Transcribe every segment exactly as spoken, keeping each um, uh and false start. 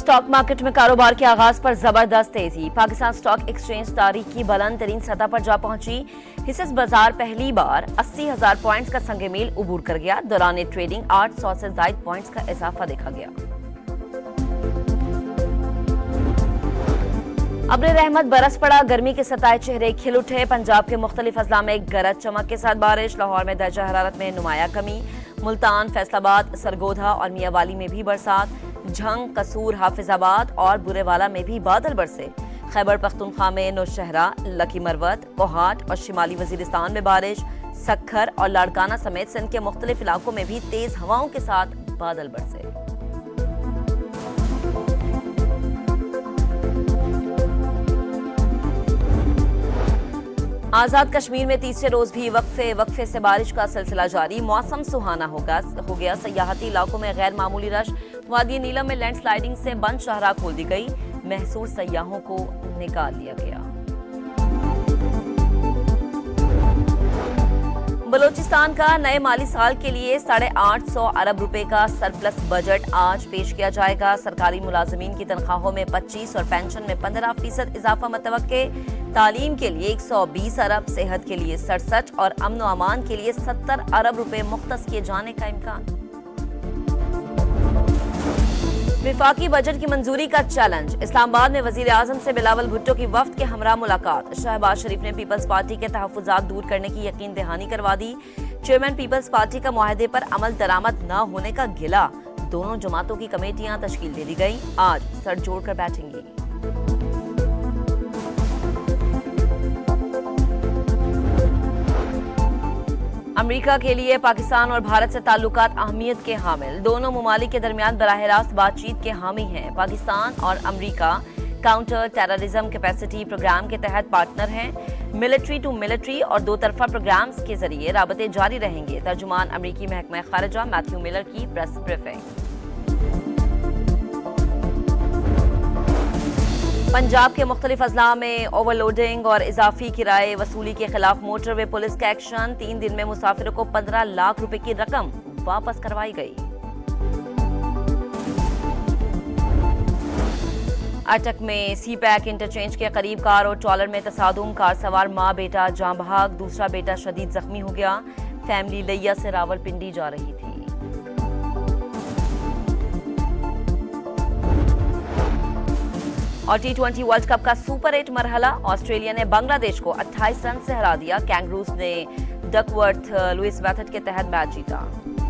Stock market में कारोबार के आगाज पर जबरदस्त तेजी। पाकिस्तान स्टॉक एक्सचेंज तारीख की बुलंद तरीन सतह पर जा पहुंची। हिस्सेस बाजार पहली बार अस्सी हजार पॉइंट्स का संग मील उबूर कर गया। दौरान ट्रेडिंग आठ सौ से ज्यादा पॉइंट्स का इजाफा देखा गया। अब्र रहमत बरस पड़ा, गर्मी के सताए चेहरे खिल उठे। पंजाब के मुख्तलिफ अजला में गरज चमक के साथ बारिश। लाहौर में दर्जा हरारत में नुमाया कमी। मुल्तान, फैसलाबाद, सरगोधा और मियावाली में भी बरसात। झंग, कसूर, हाफिजाबाद और बुरेवाला में भी बादल बरसे। खैबर पख्तूनख्वा में नौशहरा, लकी मरवत, कोहाट और शिमाली वजीरिस्तान में बारिश। सक्खर और लाड़काना समेत सिंध के मुख्तलिफ इलाकों में भी तेज हवाओं के साथ बादल बरसे। आजाद कश्मीर में तीसरे रोज भी वक्फे वक्फे से बारिश का सिलसिला जारी। मौसम सुहाना होगा हो गया। सयाहती इलाकों में गैर मामूली रश। वादी नीलम में लैंडस्लाइडिंग से बंद शाहराह खोल दी गई। महसूर सयाहों को निकाल लिया गया। बलोचिस्तान का नए माली साल के लिए साढ़े आठ सौ अरब रुपए का सरप्लस बजट आज पेश किया जाएगा। सरकारी मुलाजमीन की तनख्वाहों में पच्चीस और पेंशन में पंद्रह फीसद इजाफा मुतवक्के। तालीम के लिए एक सौ बीस अरब, सेहत के लिए सड़सठ और अमन व अमान के लिए सत्तर अरब रुपए मुख्तस किए जाने का इम्कान। विफाकी बजट की मंजूरी का चैलेंज। इस्लामाबाद में वजीर आजम से बिलावल भुट्टो की वफ्द के हमरा मुलाकात। शहबाज शरीफ ने पीपल्स पार्टी के तहफ्फुजात दूर करने की यकीन दहानी करवा दी। चेयरमैन पीपल्स पार्टी का मुआहदे पर अमल दरामद न होने का गिला। दोनों जमातों की कमेटियां तश्कील दे दी गई। आज सर जोड़कर बैठेंगी। अमेरिका के लिए पाकिस्तान और भारत से ताल्लुकात अहमियत के हामिल। दोनों मुमालिक के दरमियान बराह रास्त बातचीत के हामी हैं। पाकिस्तान और America counter terrorism capacity programme के तहत पार्टनर हैं। मिलिट्री टू मिलिट्री और दो तरफा प्रोग्राम्स के जरिए राबते जारी रहेंगे। तर्जुमान अमेरिकी महकमा खारजा मैथ्यू मिलर की प्रेस ब्रीफिंग। पंजाब के मुख्तलिफ अजला में ओवरलोडिंग और इजाफी किराए वसूली के खिलाफ मोटरवे पुलिस का एक्शन। तीन दिन में मुसाफिरों को पंद्रह लाख रुपए की रकम वापस करवाई गई। अटक में सी पैक इंटरचेंज के करीब कार और ट्रॉलर में तसादुम। कार सवार माँ बेटा जाँ बहक, दूसरा बेटा शदीद जख्मी हो गया। फैमिली लिया से रावलपिंडी जा रही थी। और टी ट्वेंटी वर्ल्ड कप का सुपर एट मरहला। ऑस्ट्रेलिया ने बांग्लादेश को अट्ठाईस रन से हरा दिया। कैंगरूज ने डकवर्थ लुइस मेथड के तहत मैच जीता।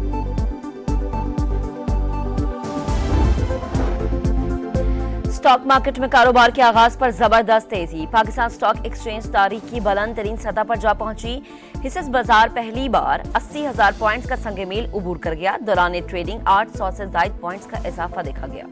स्टॉक मार्केट में कारोबार के आगाज पर जबरदस्त तेजी। पाकिस्तान स्टॉक एक्सचेंज तारीख की बुलंद तरीन सतह पर जा पहुंची। हिस्सेस बाजार पहली बार अस्सी हजार पॉइंट्स का संग मील उबूर कर गया। दौरान ट्रेडिंग आठ सौ से ज्यादा पॉइंट्स का इजाफा देखा गया।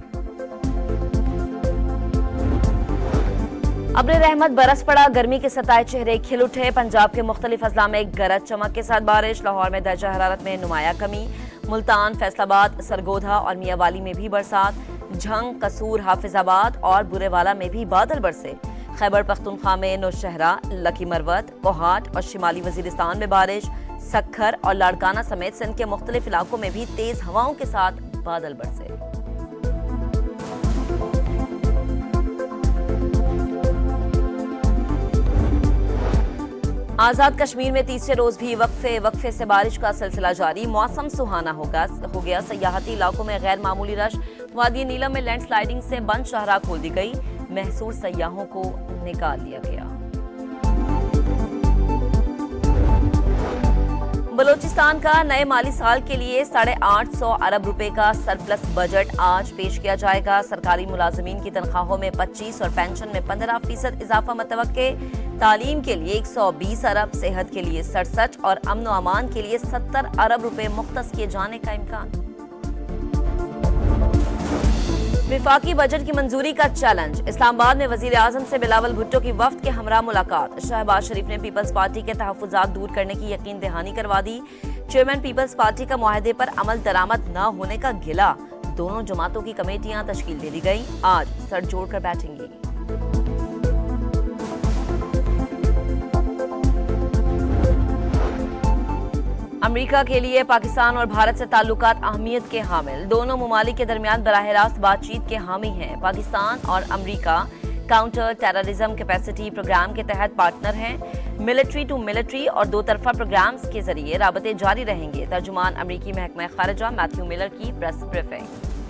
अब्र रहमत बरस पड़ा, गर्मी के सताए चेहरे खिल उठे। पंजाब के मुख्तलिफ अजला में गरज चमक के साथ बारिश। लाहौर में दर्जा हरारत में नुमाया कमी। मुल्तान, फैसलाबाद, सरगोधा और मियावाली में भी बरसात। झंग, कसूर, हाफिजाबाद और बुरेवाला में भी बादल बरसे। खैबर पख्तूनख्वा में नौशहरा, लकी मरवत, कोहाट और शिमाली वजीरिस्तान में बारिश। सक्खर और लाड़काना समेत सिंध के मुख्तलिफ इलाकों में भी तेज हवाओं के साथ बादल बरसे। आजाद कश्मीर में तीसरे रोज भी वक्फे वक्फे से बारिश का सिलसिला जारी। मौसम सुहाना होगा हो गया। सयाहती इलाकों में गैर मामूली रश। वादी नीलम में लैंडस्लाइडिंग से बंद शाहराह खोल दी गई। महसूर सयाहों को निकाल लिया गया। बलोचिस्तान का नए माली साल के लिए साढ़े आठ सौ अरब रुपए का सरप्लस बजट आज पेश किया जाएगा। सरकारी मुलाजमीन की तनख्वाहों में पच्चीस और पेंशन में पंद्रह फीसद इजाफा मुतवक्के। तालीम के लिए एक सौ बीस अरब, सेहत के लिए सड़सठ और अमन व अमान के लिए सत्तर अरब रुपए मुख्तस किए जाने का इम्कान। विफाकी बजट की मंजूरी का चैलेंज। इस्लामाबाद में वजीर आजम से बिलावल भुट्टो की वफ्द के हमरा मुलाकात। शहबाज शरीफ ने पीपल्स पार्टी के तहफ्फुजात दूर करने की यकीन दहानी करवा दी। चेयरमैन पीपल्स पार्टी का मुआहदे पर अमल दरामद न होने का गिला। दोनों जमातों की कमेटियां तश्कील दे दी गई। आज सर जोड़कर बैठेंगी। अमेरिका के लिए पाकिस्तान और भारत से ताल्लुकात अहमियत के हामिल। दोनों ममालिक के दरमियान बराह रास्त बातचीत के हामी हैं। पाकिस्तान और America counter terrorism capacity programme के तहत पार्टनर हैं। मिलिट्री टू मिलिट्री और दो तरफा प्रोग्राम्स के जरिए राबते जारी रहेंगे। तर्जुमान अमरीकी महकमा खारजा मैथ्यू मिलर की प्रेस ब्रीफिंग।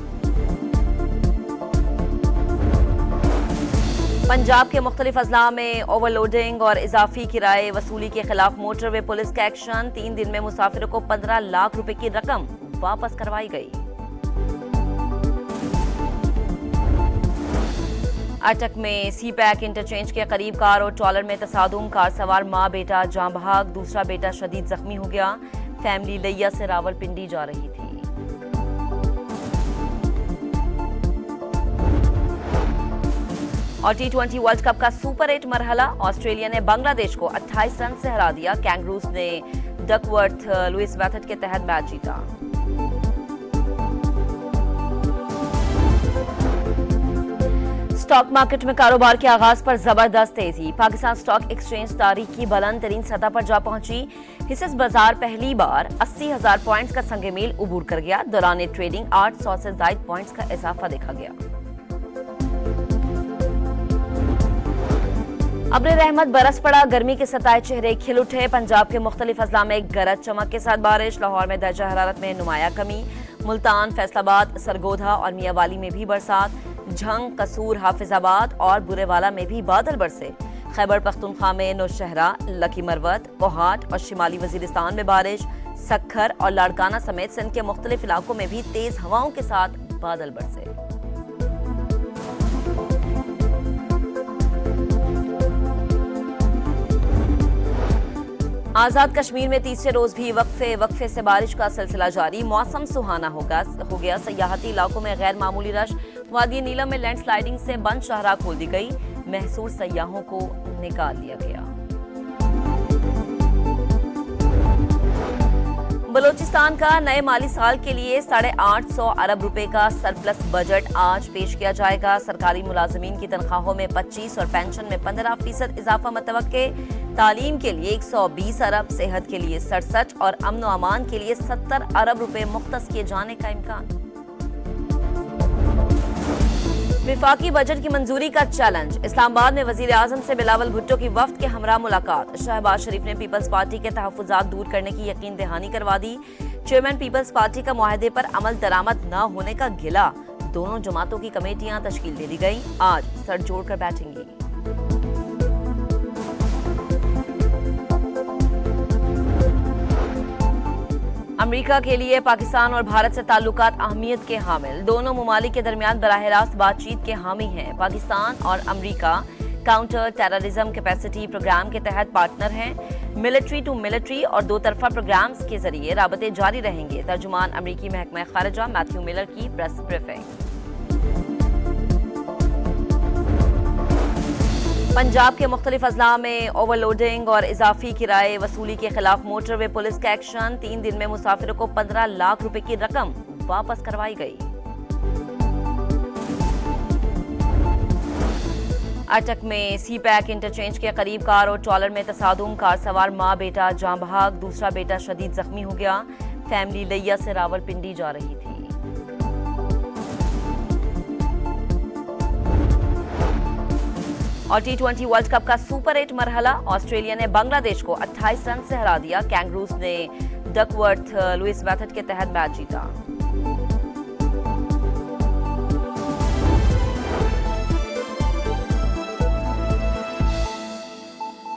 पंजाब के मुख्तलिफ अजला में ओवरलोडिंग और इजाफी किराए वसूली के खिलाफ मोटरवे पुलिस का एक्शन। तीन दिन में मुसाफिरों को पंद्रह लाख रुपए की रकम वापस करवाई गई। अटक में सी पैक इंटरचेंज के करीब कार और ट्रॉलर में तसादुम। कार सवार मां बेटा जाँ बहक, दूसरा बेटा शदीद जख्मी हो गया। फैमिली लिया से रावलपिंडी जा रही थी। और टी ट्वेंटी वर्ल्ड कप का सुपर एट मरहला। ऑस्ट्रेलिया ने बांग्लादेश को अट्ठाईस रन से हरा दिया। कैंगरूज ने डकवर्थ लुइस मेथड के तहत मैच जीता। स्टॉक मार्केट में कारोबार के आगाज पर जबरदस्त तेजी। पाकिस्तान स्टॉक एक्सचेंज तारीख की बुलंद तरीन सतह पर जा पहुंची। हिस्सेस बाजार पहली बार अस्सी हजार पॉइंट्स का संगमेल उबूर कर गया। दौरान ट्रेडिंग आठ सौ से ज्यादा पॉइंट्स का इजाफा देखा गया। अब्र रहमत बरस पड़ा, गर्मी के सताए चेहरे खिल उठे। पंजाब के मुख्तलिफ अजला में गरज चमक के साथ बारिश। लाहौर में दर्जा हरारत में नुमाया कमी। मुल्तान, फैसलाबाद, सरगोधा और मियावाली में भी बरसात। झंग, कसूर, हाफिजाबाद और बुरेवाला में भी बादल बरसे। खैबर पख्तूनख्वा में नौशहरा, लकी मरवत, कोहाट और शिमाली वजीरिस्तान में बारिश। सक्खर और लाड़काना समेत सिंध के मुख्तलिफ इलाकों में भी तेज हवाओं के साथ बादल बरसे। आजाद कश्मीर में तीसरे रोज भी वक्फे वक्फे से बारिश का सिलसिला जारी। मौसम सुहाना होगा हो गया। सयाहती इलाकों में गैर मामूली रश। वादी नीलम में लैंडस्लाइडिंग से बंद शाहराह खोल दी गई। महसूर सयाहों को निकाल लिया गया। बलोचिस्तान का नए माली साल के लिए साढ़े आठ सौ अरब रुपए का सरप्लस बजट आज पेश किया जाएगा। सरकारी मुलाजमीन की तनख्वाहों में पच्चीस और पेंशन में पंद्रह फीसद इजाफा मुतवक्के। तालीम के लिए एक सौ बीस अरब, सेहत के लिए सड़सठ और अमन व अमान के लिए सत्तर अरब रुपए मुख्तस किए जाने का इम्कान। विफाकी बजट की मंजूरी का चैलेंज। इस्लामाबाद में वजीर आजम से बिलावल भुट्टो की वफ्द के हमरा मुलाकात। शहबाज शरीफ ने पीपल्स पार्टी के तहफ्फुजात दूर करने की यकीन दहानी करवा दी। चेयरमैन पीपल्स पार्टी का मुआहदे पर अमल दरामद न होने का गिला। दोनों जमातों की कमेटियां तश्कील दे दी गई। आज सर जोड़कर बैठेंगी। अमेरिका के लिए पाकिस्तान और भारत से ताल्लुकात अहमियत के हामिल। दोनों ममालिक के दरमियान बराह रास्त बातचीत के हामी हैं। पाकिस्तान और America counter terrorism capacity programme के तहत पार्टनर हैं। मिलिट्री टू मिलिट्री और दो तरफा प्रोग्राम्स के जरिए राबते जारी रहेंगे। तर्जुमान अमरीकी महकमा खारजा मैथ्यू मिलर की प्रेस ब्रीफिंग। पंजाब के मुख्तलिफ अजला में ओवरलोडिंग और इजाफी किराए वसूली के खिलाफ मोटरवे पुलिस का एक्शन। तीन दिन में मुसाफिरों को पंद्रह लाख रुपए की रकम वापस करवाई गई। अटक में सी पैक इंटरचेंज के करीब कार और ट्रॉलर में तसादुम। कार सवार मां बेटा जाँ बहक, दूसरा बेटा शदीद जख्मी हो गया। फैमिली लिया से रावलपिंडी जा रही थी। और टी ट्वेंटी वर्ल्ड कप का सुपर एट मरहला। ऑस्ट्रेलिया ने बांग्लादेश को अट्ठाईस रन से हरा दिया। कैंगरूज ने डकवर्थ लुइस मेथड के तहत मैच जीता।